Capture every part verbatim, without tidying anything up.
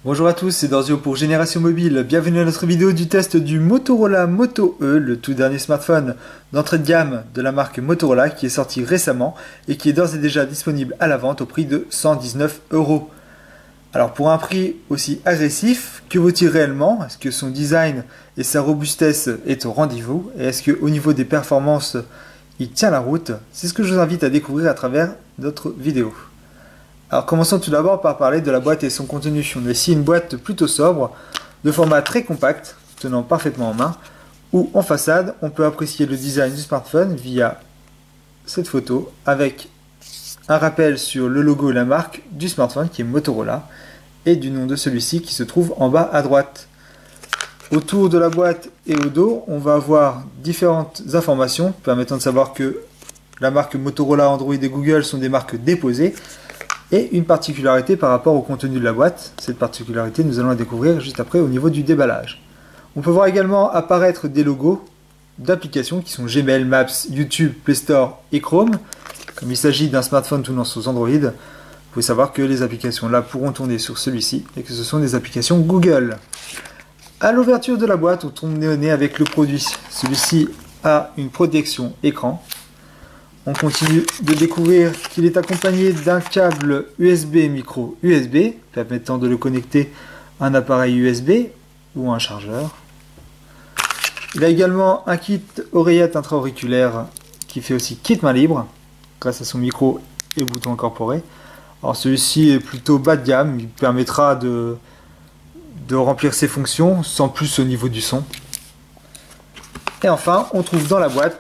Bonjour à tous, c'est Dorzio pour Génération Mobile. Bienvenue à notre vidéo du test du Motorola Moto E, le tout dernier smartphone d'entrée de gamme de la marque Motorola qui est sorti récemment et qui est d'ores et déjà disponible à la vente au prix de cent dix-neuf euros. Alors pour un prix aussi agressif, que vaut-il réellement? Est-ce que son design et sa robustesse est au rendez-vous? Et est-ce qu'au niveau des performances, il tient la route? C'est ce que je vous invite à découvrir à travers notre vidéo. Alors commençons tout d'abord par parler de la boîte et son contenu. On a ici une boîte plutôt sobre, de format très compact, tenant parfaitement en main, où en façade, on peut apprécier le design du smartphone via cette photo, avec un rappel sur le logo et la marque du smartphone qui est Motorola, et du nom de celui-ci qui se trouve en bas à droite. Autour de la boîte et au dos, on va avoir différentes informations permettant de savoir que la marque Motorola, Android et Google sont des marques déposées. Et une particularité par rapport au contenu de la boîte, cette particularité nous allons la découvrir juste après au niveau du déballage. On peut voir également apparaître des logos d'applications qui sont Gmail, Maps, YouTube, Play Store et Chrome. Comme il s'agit d'un smartphone tournant sous Android, vous pouvez savoir que les applications là pourront tourner sur celui-ci et que ce sont des applications Google. À l'ouverture de la boîte, on tombe nez au nez avec le produit. Celui-ci a une protection écran. On continue de découvrir qu'il est accompagné d'un câble U S B micro U S B permettant de le connecter à un appareil U S B ou à un chargeur. Il a également un kit oreillette intra-auriculaire qui fait aussi kit main libre grâce à son micro et bouton incorporé. Alors celui-ci est plutôt bas de gamme, il permettra de, de remplir ses fonctions sans plus au niveau du son. Et enfin, on trouve dans la boîte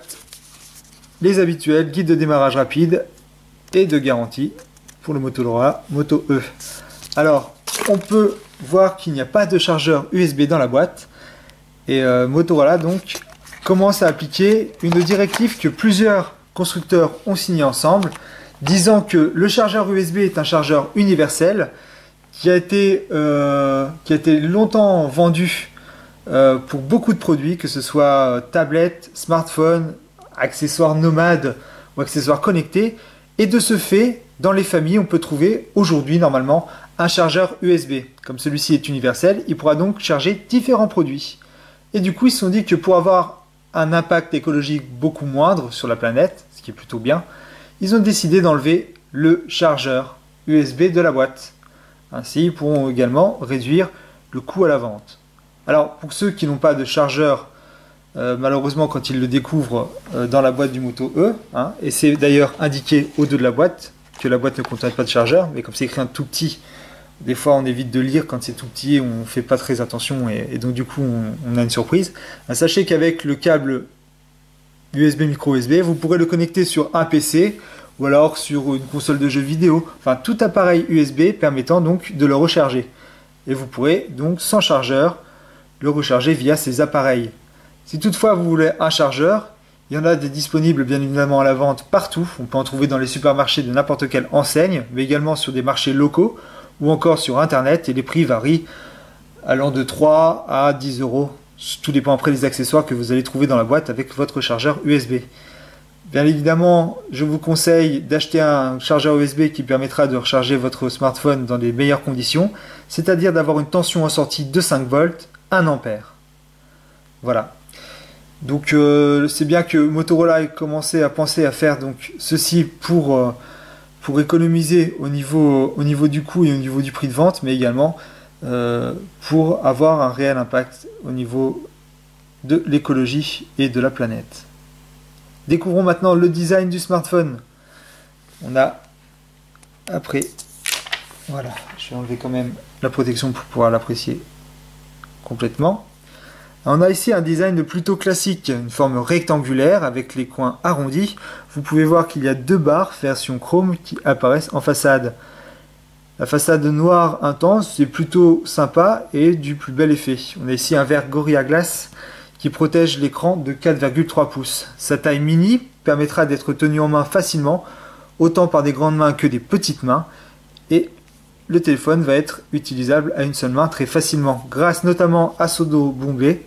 les habituels guides de démarrage rapide et de garantie pour le Motorola Moto E. Alors, on peut voir qu'il n'y a pas de chargeur U S B dans la boîte. Et euh, Motorola donc commence à appliquer une directive que plusieurs constructeurs ont signée ensemble, disant que le chargeur U S B est un chargeur universel qui a été, euh, qui a été longtemps vendu euh, pour beaucoup de produits, que ce soit tablettes, smartphones, accessoires nomades ou accessoires connectés, et de ce fait, dans les familles, on peut trouver aujourd'hui normalement un chargeur U S B. Comme celui-ci est universel, il pourra donc charger différents produits. Et du coup, ils se sont dit que pour avoir un impact écologique beaucoup moindre sur la planète, ce qui est plutôt bien, ils ont décidé d'enlever le chargeur U S B de la boîte. Ainsi, ils pourront également réduire le coût à la vente. Alors, pour ceux qui n'ont pas de chargeur, Euh, malheureusement, quand ils le découvrent euh, dans la boîte du Moto E, hein, et c'est d'ailleurs indiqué au dos de la boîte que la boîte ne contient pas de chargeur, mais comme c'est écrit un tout petit, des fois on évite de lire quand c'est tout petit et on ne fait pas très attention, et, et donc du coup on, on a une surprise. Ben, sachez qu'avec le câble U S B micro U S B, vous pourrez le connecter sur un P C ou alors sur une console de jeux vidéo, enfin tout appareil U S B permettant donc de le recharger. Et vous pourrez donc sans chargeur le recharger via ces appareils. Si toutefois vous voulez un chargeur, il y en a des disponibles bien évidemment à la vente partout. On peut en trouver dans les supermarchés de n'importe quelle enseigne, mais également sur des marchés locaux ou encore sur internet, et les prix varient allant de trois à dix euros. Tout dépend après des accessoires que vous allez trouver dans la boîte avec votre chargeur U S B. Bien évidemment, je vous conseille d'acheter un chargeur U S B qui permettra de recharger votre smartphone dans les meilleures conditions, c'est-à-dire d'avoir une tension en sortie de cinq volts, un ampère. Voilà. Donc euh, c'est bien que Motorola ait commencé à penser à faire donc ceci pour, euh, pour économiser au niveau, au niveau du coût et au niveau du prix de vente, mais également euh, pour avoir un réel impact au niveau de l'écologie et de la planète. Découvrons maintenant le design du smartphone. On a après, voilà, je vais enlever quand même la protection pour pouvoir l'apprécier complètement. On a ici un design plutôt classique, une forme rectangulaire avec les coins arrondis. Vous pouvez voir qu'il y a deux barres version chrome qui apparaissent en façade. La façade noire intense, c'est plutôt sympa et du plus bel effet. On a ici un verre Gorilla Glass qui protège l'écran de quatre virgule trois pouces. Sa taille mini permettra d'être tenu en main facilement, autant par des grandes mains que des petites mains. Et le téléphone va être utilisable à une seule main très facilement, grâce notamment à son dos bombé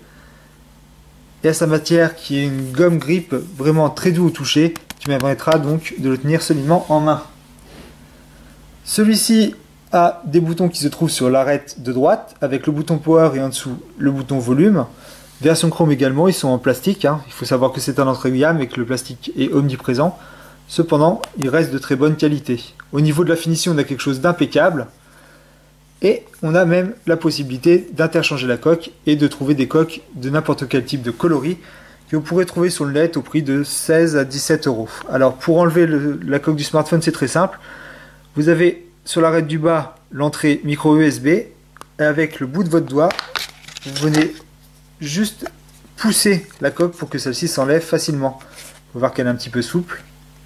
et à sa matière qui est une gomme grip vraiment très doux au toucher, qui permettra donc de le tenir solidement en main. Celui-ci a des boutons qui se trouvent sur l'arête de droite, avec le bouton Power et en dessous le bouton Volume. Version Chrome également, ils sont en plastique, hein. Il faut savoir que c'est un entrée de gamme et que le plastique est omniprésent. Cependant, il reste de très bonne qualité. Au niveau de la finition, on a quelque chose d'impeccable. Et on a même la possibilité d'interchanger la coque et de trouver des coques de n'importe quel type de coloris que vous pourrez trouver sur le net au prix de seize à dix-sept euros. Alors pour enlever le, la coque du smartphone, c'est très simple. Vous avez sur l'arête du bas l'entrée micro U S B et avec le bout de votre doigt, vous venez juste pousser la coque pour que celle-ci s'enlève facilement. Vous pouvez voir qu'elle est un petit peu souple.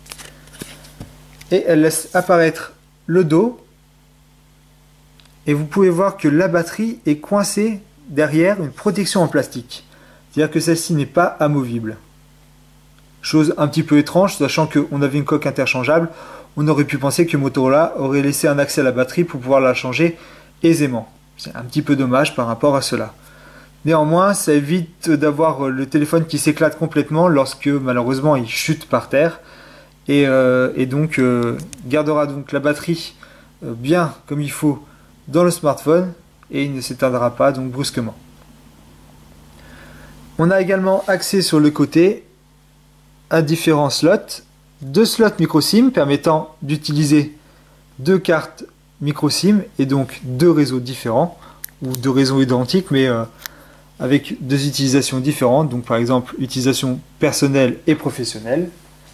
Et elle laisse apparaître le dos. Et vous pouvez voir que la batterie est coincée derrière une protection en plastique. C'est-à-dire que celle-ci n'est pas amovible. Chose un petit peu étrange, sachant qu'on avait une coque interchangeable, on aurait pu penser que Motorola aurait laissé un accès à la batterie pour pouvoir la changer aisément. C'est un petit peu dommage par rapport à cela. Néanmoins, ça évite d'avoir le téléphone qui s'éclate complètement lorsque malheureusement il chute par terre. Et, euh, et donc euh, gardera donc la batterie euh, bien comme il faut dans le smartphone et il ne s'éteindra pas donc brusquement. On a également accès sur le côté à différents slots, deux slots micro SIM permettant d'utiliser deux cartes micro SIM et donc deux réseaux différents ou deux réseaux identiques mais euh, avec deux utilisations différentes, donc par exemple utilisation personnelle et professionnelle.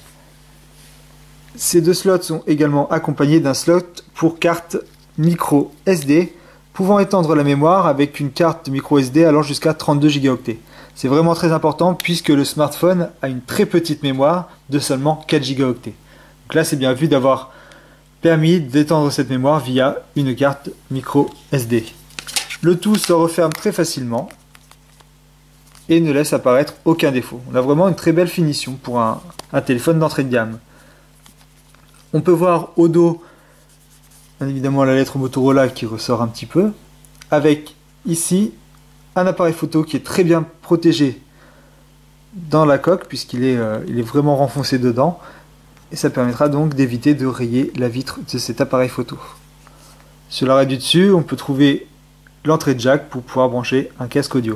Ces deux slots sont également accompagnés d'un slot pour carte micro S D pouvant étendre la mémoire avec une carte micro S D allant jusqu'à trente-deux gigaoctets. C'est vraiment très important puisque le smartphone a une très petite mémoire de seulement quatre gigaoctets. Donc là c'est bien vu d'avoir permis d'étendre cette mémoire via une carte micro S D. Le tout se referme très facilement et ne laisse apparaître aucun défaut. On a vraiment une très belle finition pour un, un téléphone d'entrée de gamme. On peut voir au dos, bien évidemment, la lettre Motorola qui ressort un petit peu, avec ici un appareil photo qui est très bien protégé dans la coque, puisqu'il est, euh, il est vraiment renfoncé dedans, et ça permettra donc d'éviter de rayer la vitre de cet appareil photo. Sur l'arrêt du dessus, on peut trouver l'entrée de jack pour pouvoir brancher un casque audio.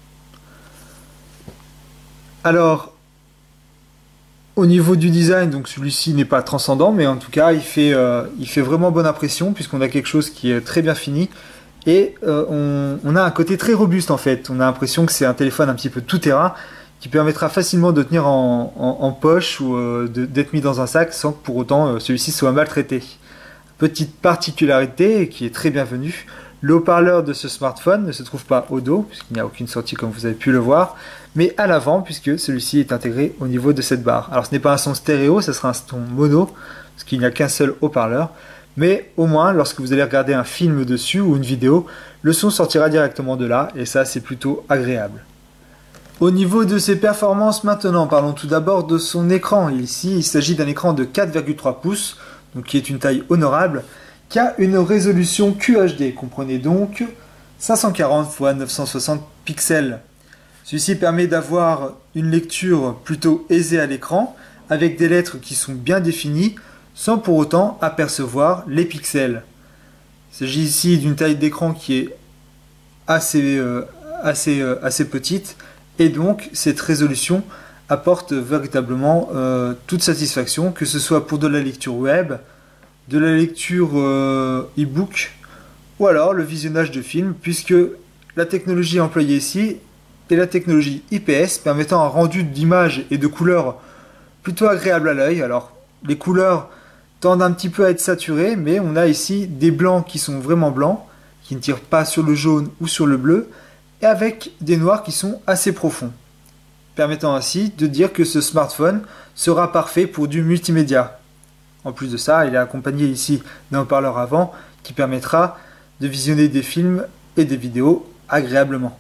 Alors, au niveau du design, donc celui-ci n'est pas transcendant, mais en tout cas, il fait, euh, il fait vraiment bonne impression puisqu'on a quelque chose qui est très bien fini et euh, on, on a un côté très robuste en fait. On a l'impression que c'est un téléphone un petit peu tout-terrain qui permettra facilement de tenir en, en, en poche ou euh, d'être mis dans un sac sans que pour autant euh, celui-ci soit maltraité. Petite particularité qui est très bienvenue, le haut-parleur de ce smartphone ne se trouve pas au dos puisqu'il n'y a aucune sortie comme vous avez pu le voir, mais à l'avant puisque celui-ci est intégré au niveau de cette barre. Alors ce n'est pas un son stéréo, ce sera un son mono parce qu'il n'y a qu'un seul haut-parleur, mais au moins lorsque vous allez regarder un film dessus ou une vidéo, le son sortira directement de là et ça c'est plutôt agréable. Au niveau de ses performances maintenant, parlons tout d'abord de son écran. Ici il s'agit d'un écran de quatre virgule trois pouces, donc qui est une taille honorable, qui a une résolution Q H D, comprenez donc cinq cent quarante par neuf cent soixante pixels. Celui-ci permet d'avoir une lecture plutôt aisée à l'écran, avec des lettres qui sont bien définies, sans pour autant apercevoir les pixels. Il s'agit ici d'une taille d'écran qui est assez, euh, assez, euh, assez petite, et donc cette résolution apporte véritablement euh, toute satisfaction, que ce soit pour de la lecture web, de la lecture euh, e-book, ou alors le visionnage de films, puisque la technologie employée ici est la technologie I P S permettant un rendu d'image et de couleurs plutôt agréable à l'œil. Alors les couleurs tendent un petit peu à être saturées, mais on a ici des blancs qui sont vraiment blancs, qui ne tirent pas sur le jaune ou sur le bleu, et avec des noirs qui sont assez profonds, permettant ainsi de dire que ce smartphone sera parfait pour du multimédia. En plus de ça, il est accompagné ici d'un haut-parleur avant qui permettra de visionner des films et des vidéos agréablement.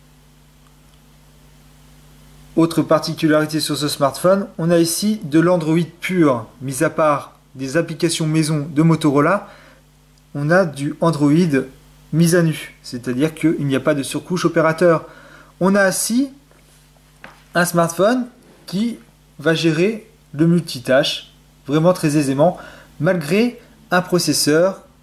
Autre particularité sur ce smartphone, on a ici de l'Android pur. Mis à part des applications maison de Motorola, on a du Android mis à nu, c'est-à-dire qu'il n'y a pas de surcouche opérateur. On a ainsi un smartphone qui va gérer le multitâche vraiment très aisément, malgré un processeur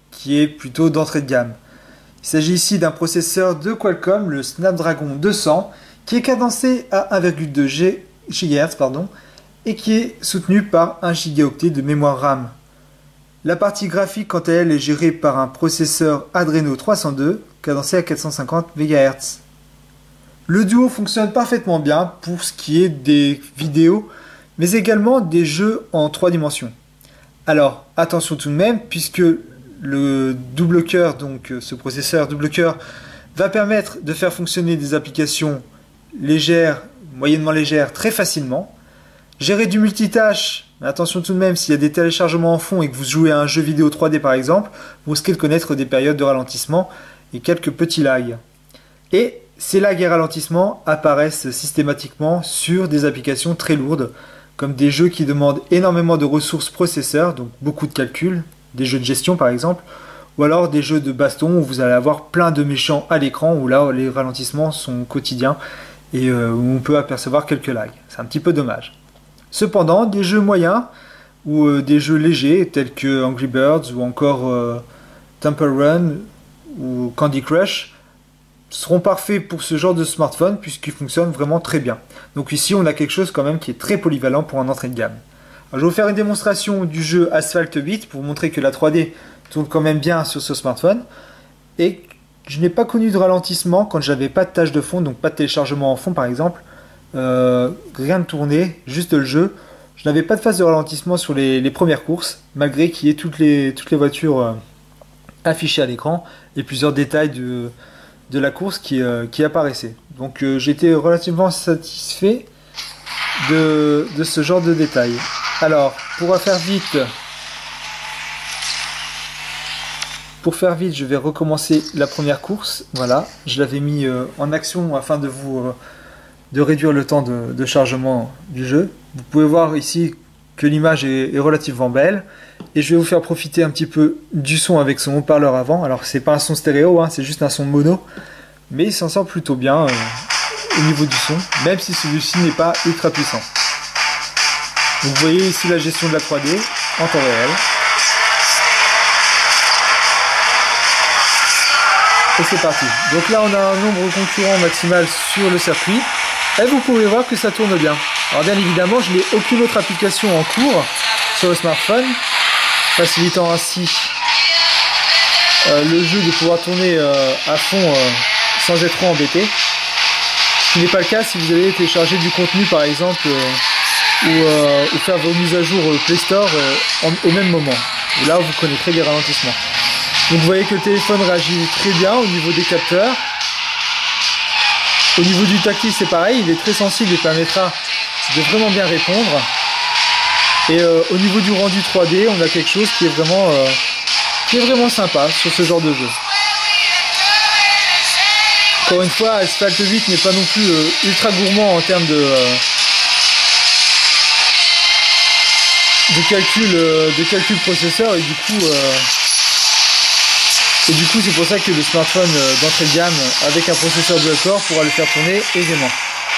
qui est plutôt d'entrée de gamme. Il s'agit ici d'un processeur de Qualcomm, le Snapdragon deux cents, qui est cadencé à un virgule deux gigahertz pardon, et qui est soutenu par un gigaoctet de mémoire RAM. La partie graphique, quant à elle, est gérée par un processeur Adreno trois cent deux, cadencé à quatre cent cinquante mégahertz. Le duo fonctionne parfaitement bien pour ce qui est des vidéos, mais également des jeux en trois dimensions. Alors, attention tout de même, puisque le double cœur, donc ce processeur double cœur, va permettre de faire fonctionner des applications légères, moyennement légères, très facilement. Gérer du multitâche, mais attention tout de même, s'il y a des téléchargements en fond et que vous jouez à un jeu vidéo trois D par exemple, vous risquez de connaître des périodes de ralentissement et quelques petits lags. Et ces lags et ralentissements apparaissent systématiquement sur des applications très lourdes, comme des jeux qui demandent énormément de ressources processeurs, donc beaucoup de calculs, des jeux de gestion par exemple, ou alors des jeux de baston où vous allez avoir plein de méchants à l'écran, où là les ralentissements sont quotidiens et euh, où on peut apercevoir quelques lags. C'est un petit peu dommage. Cependant, des jeux moyens ou euh, des jeux légers tels que Angry Birds ou encore euh, Temple Run ou Candy Crush seront parfaits pour ce genre de smartphone puisqu'ils fonctionnent vraiment très bien. Donc ici on a quelque chose quand même qui est très polyvalent pour un entrée de gamme. Alors, je vais vous faire une démonstration du jeu Asphalt huit pour vous montrer que la trois D tourne quand même bien sur ce smartphone et je n'ai pas connu de ralentissement quand j'avais pas de tâche de fond, donc pas de téléchargement en fond par exemple. Euh, rien de tourné, juste le jeu. Je n'avais pas de phase de ralentissement sur les, les premières courses, malgré qu'il y ait toutes les, toutes les voitures euh, affichées à l'écran et plusieurs détails de, de la course qui, euh, qui apparaissaient. Donc euh, j'étais relativement satisfait de, de ce genre de détails. Alors, pour faire vite, pour faire vite, je vais recommencer la première course. Voilà, je l'avais mis euh, en action afin de vous euh, de réduire le temps de, de chargement du jeu. Vous pouvez voir ici que l'image est, est relativement belle et je vais vous faire profiter un petit peu du son avec son haut-parleur avant. Alors c'est pas un son stéréo, hein, c'est juste un son mono, mais il s'en sort plutôt bien euh, au niveau du son, même si celui-ci n'est pas ultra puissant. Donc, vous voyez ici la gestion de la trois D en temps réel. Et c'est parti. Donc là on a un nombre concurrent maximal sur le circuit. Et vous pouvez voir que ça tourne bien. Alors bien évidemment, je n'ai aucune autre application en cours sur le smartphone, facilitant ainsi euh, le jeu de pouvoir tourner euh, à fond euh, sans être trop embêté. Ce qui n'est pas le cas si vous allez télécharger du contenu par exemple euh, ou, euh, ou faire vos mises à jour euh, Play Store euh, en, au même moment. Et là vous connaîtrez des ralentissements. Donc vous voyez que le téléphone réagit très bien au niveau des capteurs. Au niveau du tactile c'est pareil, il est très sensible et permettra de vraiment bien répondre. Et euh, au niveau du rendu trois D, on a quelque chose qui est vraiment, euh, qui est vraiment sympa sur ce genre de jeu. Encore une fois, Asphalt huit n'est pas non plus euh, ultra gourmand en termes de, euh, de calcul, euh, de calcul processeur et du coup... Euh, Et du coup c'est pour ça que le smartphone d'entrée de gamme avec un processeur dual-core pourra le faire tourner aisément.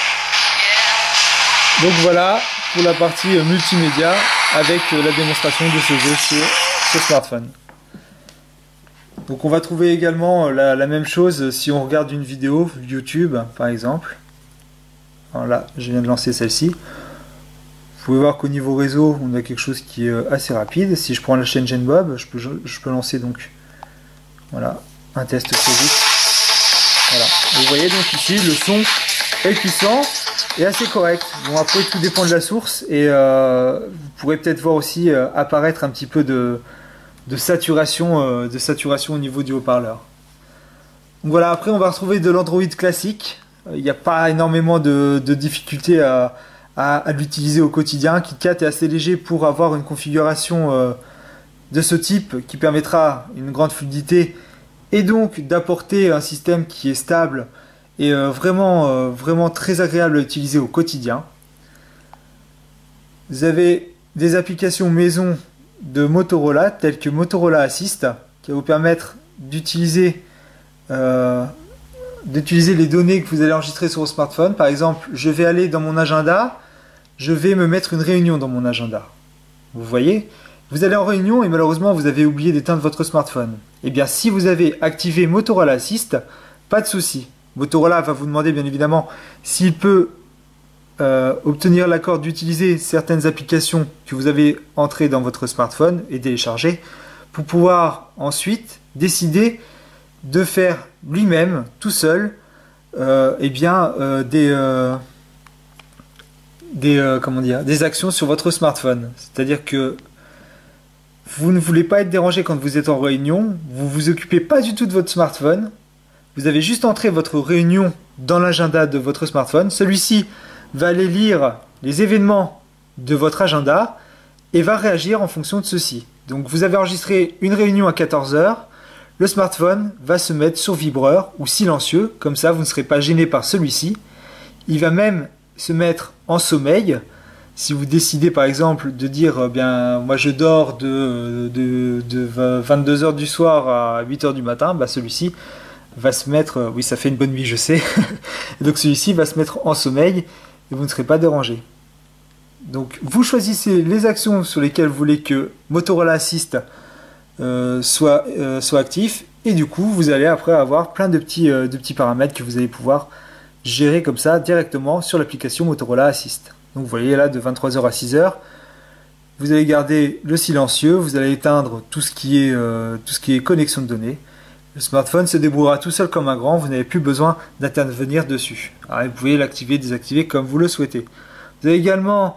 Donc voilà pour la partie multimédia avec la démonstration de ce jeu sur ce smartphone. Donc on va trouver également la, la même chose si on regarde une vidéo YouTube par exemple. Alors là je viens de lancer celle-ci. Vous pouvez voir qu'au niveau réseau on a quelque chose qui est assez rapide. Si je prends la chaîne GenBob, je peux, je peux lancer donc voilà, un test très vite. Voilà. Vous voyez donc ici le son est puissant et assez correct. Bon après tout dépend de la source et euh, vous pourrez peut-être voir aussi euh, apparaître un petit peu de, de saturation, euh, de saturation au niveau du haut-parleur. Donc voilà, après on va retrouver de l'Android classique. Il n'y a pas énormément de, de difficultés à, à, à l'utiliser au quotidien. KitKat est assez léger pour avoir une configuration euh, de ce type qui permettra une grande fluidité et donc d'apporter un système qui est stable et euh, vraiment, euh, vraiment très agréable à utiliser au quotidien. Vous avez des applications maison de Motorola telles que Motorola Assist qui va vous permettre d'utiliser euh, d'utiliser les données que vous allez enregistrer sur votre smartphone. Par exemple, je vais aller dans mon agenda, je vais me mettre une réunion dans mon agenda. Vous voyez ? Vous allez en réunion et malheureusement vous avez oublié d'éteindre votre smartphone. Eh bien si vous avez activé Motorola Assist, pas de souci. Motorola va vous demander bien évidemment s'il peut euh, obtenir l'accord d'utiliser certaines applications que vous avez entrées dans votre smartphone et téléchargées pour pouvoir ensuite décider de faire lui-même, tout seul, euh, eh bien, euh, des, euh, des, euh, comment dire, des actions sur votre smartphone. C'est-à-dire que vous ne voulez pas être dérangé quand vous êtes en réunion, vous ne vous occupez pas du tout de votre smartphone, vous avez juste entré votre réunion dans l'agenda de votre smartphone, celui-ci va aller lire les événements de votre agenda et va réagir en fonction de ceci. Donc vous avez enregistré une réunion à quatorze heures, le smartphone va se mettre sur vibreur ou silencieux, comme ça vous ne serez pas gêné par celui-ci. Il va même se mettre en sommeil. Si vous décidez par exemple de dire euh, bien moi je dors de, de, de vingt-deux heures du soir à huit heures du matin, bah celui-ci va se mettre, euh, oui ça fait une bonne nuit je sais, donc celui-ci va se mettre en sommeil et vous ne serez pas dérangé. Donc vous choisissez les actions sur lesquelles vous voulez que Motorola Assist euh, soit, euh, soit actif et du coup vous allez après avoir plein de petits, euh, de petits paramètres que vous allez pouvoir gérer comme ça directement sur l'application Motorola Assist. Donc vous voyez là de vingt-trois heures à six heures, vous allez garder le silencieux, vous allez éteindre tout ce qui est, euh, tout ce qui est connexion de données. Le smartphone se débrouillera tout seul comme un grand, vous n'avez plus besoin d'intervenir dessus. Alors, vous pouvez l'activer, désactiver comme vous le souhaitez. Vous avez également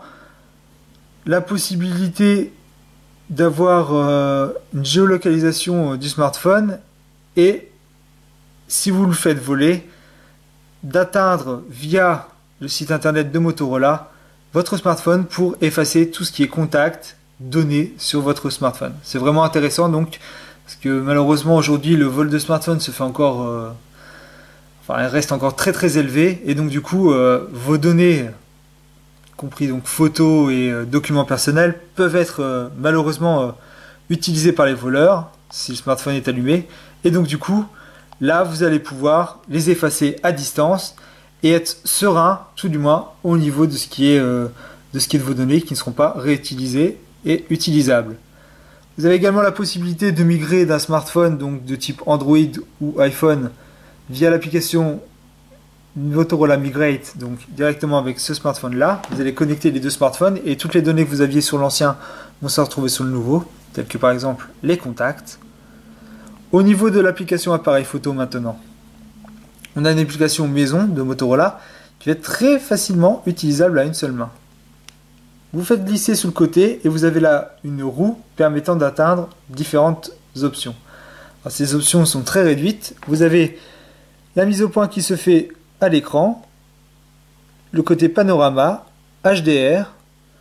la possibilité d'avoir euh, une géolocalisation euh, du smartphone et si vous le faites voler, d'atteindre via le site internet de Motorola votre smartphone pour effacer tout ce qui est contact, données sur votre smartphone. C'est vraiment intéressant donc parce que malheureusement aujourd'hui le vol de smartphone se fait encore, euh, enfin il reste encore très très élevé et donc du coup euh, vos données, compris donc photos et euh, documents personnels, peuvent être euh, malheureusement euh, utilisés par les voleurs si le smartphone est allumé et donc du coup là vous allez pouvoir les effacer à distance et être serein, tout du moins, au niveau de ce qui est, euh, de, ce qui est de vos données qui ne seront pas réutilisées et utilisables. Vous avez également la possibilité de migrer d'un smartphone donc de type Android ou iPhone via l'application Motorola Migrate, donc directement avec ce smartphone-là. Vous allez connecter les deux smartphones et toutes les données que vous aviez sur l'ancien vont se retrouver sur le nouveau, telles que par exemple les contacts. Au niveau de l'application appareil photo maintenant, on a une application maison de Motorola qui va être très facilement utilisable à une seule main. Vous faites glisser sur le côté et vous avez là une roue permettant d'atteindre différentes options. Alors, ces options sont très réduites. Vous avez la mise au point qui se fait à l'écran, le côté panorama, H D R,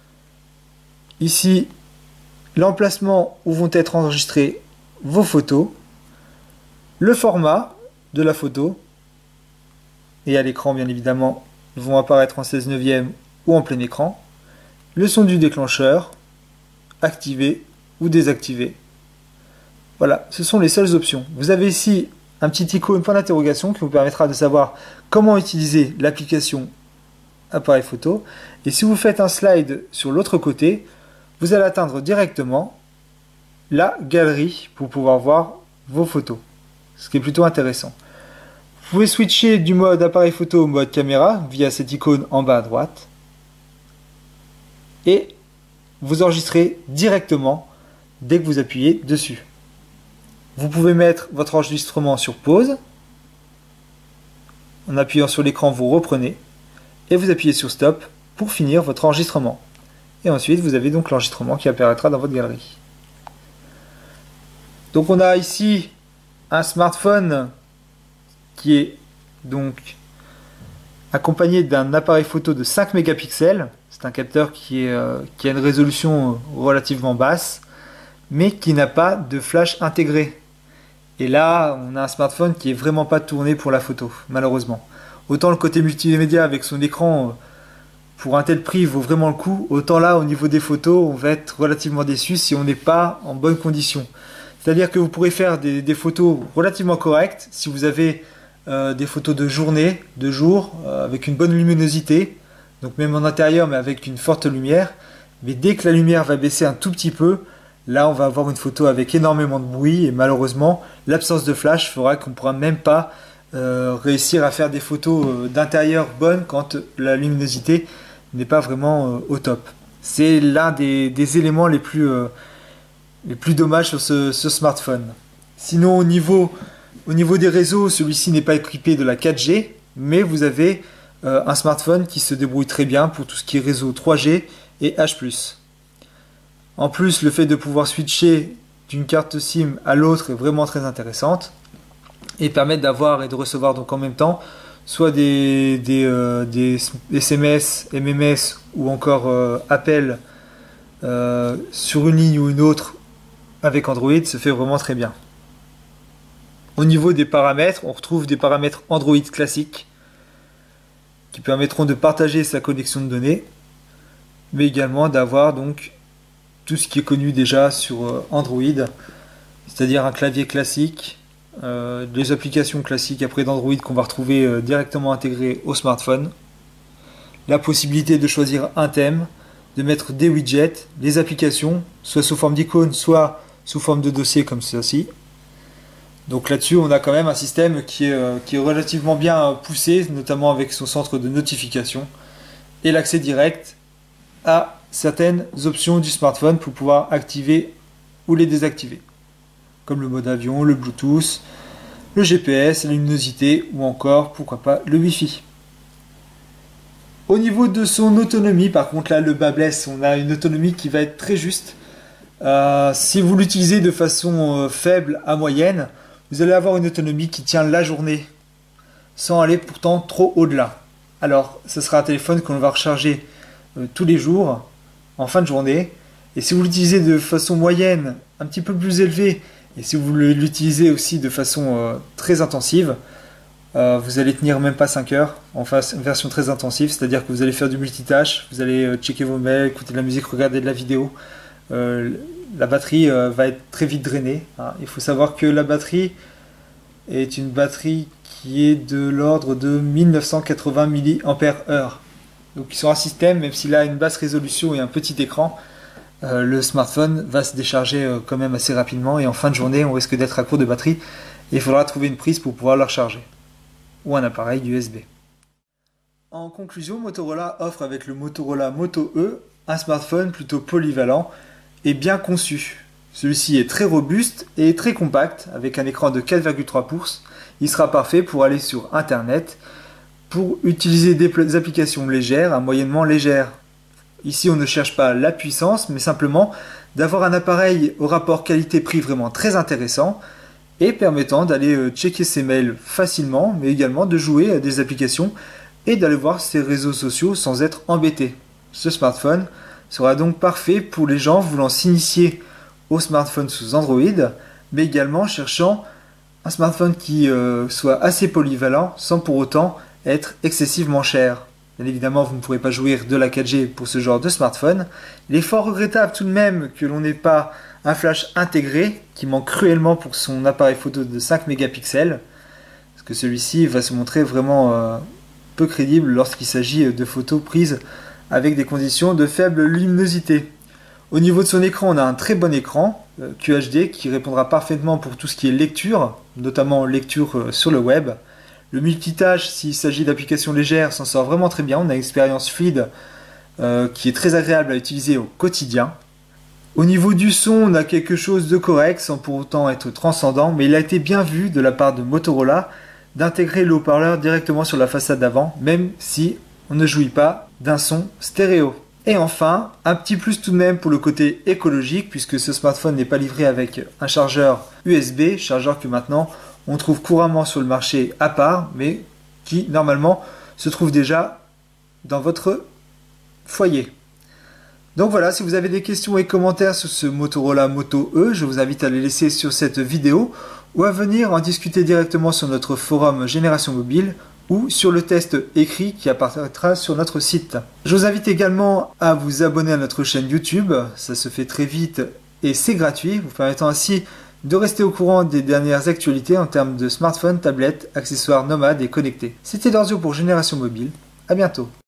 ici l'emplacement où vont être enregistrées vos photos, le format de la photo, et à l'écran bien évidemment vont apparaître en seize neuvième ou en plein écran, le son du déclencheur, activé ou désactivé. Voilà, ce sont les seules options. Vous avez ici un petit icône point d'interrogation qui vous permettra de savoir comment utiliser l'application appareil photo. Et si vous faites un slide sur l'autre côté, vous allez atteindre directement la galerie pour pouvoir voir vos photos, ce qui est plutôt intéressant. Vous pouvez switcher du mode appareil photo au mode caméra via cette icône en bas à droite et vous enregistrez directement dès que vous appuyez dessus. Vous pouvez mettre votre enregistrement sur pause. En appuyant sur l'écran, vous reprenez et vous appuyez sur stop pour finir votre enregistrement. Et ensuite, vous avez donc l'enregistrement qui apparaîtra dans votre galerie. Donc on a ici un smartphone qui est donc accompagné d'un appareil photo de cinq mégapixels. C'est un capteur qui, est, euh, qui a une résolution relativement basse, mais qui n'a pas de flash intégré. Et là, on a un smartphone qui est vraiment pas tourné pour la photo, malheureusement. Autant le côté multimédia avec son écran, pour un tel prix, vaut vraiment le coup. Autant là, au niveau des photos, on va être relativement déçu si on n'est pas en bonne condition. C'est-à-dire que vous pourrez faire des, des photos relativement correctes si vous avez euh, des photos de journée, de jour, euh, avec une bonne luminosité, donc même en intérieur, mais avec une forte lumière. Mais dès que la lumière va baisser un tout petit peu, Là, on va avoir une photo avec énormément de bruit et malheureusement, l'absence de flash fera qu'on ne pourra même pas euh, réussir à faire des photos euh, d'intérieur bonnes quand la luminosité n'est pas vraiment euh, au top. C'est l'un des, des éléments les plus, euh, les plus dommages sur ce, ce smartphone. Sinon, au niveau, au niveau des réseaux, celui-ci n'est pas équipé de la quatre G, mais vous avez euh, un smartphone qui se débrouille très bien pour tout ce qui est réseau trois G et H plus. En plus, le fait de pouvoir switcher d'une carte SIM à l'autre est vraiment très intéressante et permet d'avoir et de recevoir donc en même temps soit des, des, euh, des S M S, M M S ou encore euh, appels euh, sur une ligne ou une autre avec Android, se fait vraiment très bien. Au niveau des paramètres, on retrouve des paramètres Android classiques qui permettront de partager sa connexion de données, mais également d'avoir donc tout ce qui est connu déjà sur Android, c'est-à-dire un clavier classique, euh, des applications classiques après d'Android qu'on va retrouver euh, directement intégrées au smartphone, la possibilité de choisir un thème, de mettre des widgets, des applications, soit sous forme d'icônes, soit sous forme de dossier comme ceci. Donc là-dessus, on a quand même un système qui est, euh, qui est relativement bien poussé, notamment avec son centre de notification et l'accès direct à certaines options du smartphone pour pouvoir activer ou les désactiver, comme le mode avion, le Bluetooth, le G P S, la luminosité ou encore, pourquoi pas, le Wi-Fi. Au niveau de son autonomie, par contre là le bas blesse, on a une autonomie qui va être très juste. Euh, si vous l'utilisez de façon euh, faible à moyenne, vous allez avoir une autonomie qui tient la journée, sans aller pourtant trop au-delà. Alors, ce sera un téléphone qu'on va recharger euh, tous les jours, en fin de journée, et si vous l'utilisez de façon moyenne, un petit peu plus élevée, et si vous l'utilisez aussi de façon euh, très intensive, euh, vous allez tenir même pas cinq heures en face, version très intensive, c'est-à-dire que vous allez faire du multitâche, vous allez euh, checker vos mails, écouter de la musique, regarder de la vidéo, euh, la batterie euh, va être très vite drainée, hein. Il faut savoir que la batterie est une batterie qui est de l'ordre de mille neuf cent quatre-vingts milliampères heure. Donc sur un système, même s'il a une basse résolution et un petit écran, euh, le smartphone va se décharger euh, quand même assez rapidement et en fin de journée on risque d'être à court de batterie et il faudra trouver une prise pour pouvoir la recharger ou un appareil U S B. En conclusion, Motorola offre avec le Motorola Moto E un smartphone plutôt polyvalent et bien conçu. Celui-ci est très robuste et très compact avec un écran de quatre virgule trois pouces. Il sera parfait pour aller sur internet, pour utiliser des applications légères à moyennement légères. Ici, on ne cherche pas la puissance, mais simplement d'avoir un appareil au rapport qualité-prix vraiment très intéressant et permettant d'aller checker ses mails facilement, mais également de jouer à des applications et d'aller voir ses réseaux sociaux sans être embêté. Ce smartphone sera donc parfait pour les gens voulant s'initier au smartphone sous Android, mais également cherchant un smartphone qui euh, soit assez polyvalent sans pour autant être excessivement cher. Bien évidemment, vous ne pourrez pas jouir de la quatre G pour ce genre de smartphone. Il est fort regrettable tout de même que l'on n'ait pas un flash intégré qui manque cruellement pour son appareil photo de cinq mégapixels, parce que celui-ci va se montrer vraiment euh, peu crédible lorsqu'il s'agit de photos prises avec des conditions de faible luminosité. Au niveau de son écran, on a un très bon écran euh, Q H D qui répondra parfaitement pour tout ce qui est lecture, notamment lecture euh, sur le web. Le multitâche, s'il s'agit d'applications légères, s'en sort vraiment très bien. On a une expérience fluide euh, qui est très agréable à utiliser au quotidien. Au niveau du son, on a quelque chose de correct sans pour autant être transcendant, mais il a été bien vu de la part de Motorola d'intégrer le haut-parleur directement sur la façade avant, même si on ne jouit pas d'un son stéréo. Et enfin, un petit plus tout de même pour le côté écologique, puisque ce smartphone n'est pas livré avec un chargeur U S B, chargeur que maintenant on trouve couramment sur le marché à part, mais qui normalement se trouve déjà dans votre foyer. Donc voilà, si vous avez des questions et commentaires sur ce Motorola Moto E, je vous invite à les laisser sur cette vidéo ou à venir en discuter directement sur notre forum Génération Mobile ou sur le test écrit qui apparaîtra sur notre site. Je vous invite également à vous abonner à notre chaîne YouTube, ça se fait très vite et c'est gratuit, vous permettant ainsi de rester au courant des dernières actualités en termes de smartphones, tablettes, accessoires nomades et connectés. C'était Lorzio pour Génération Mobile, à bientôt.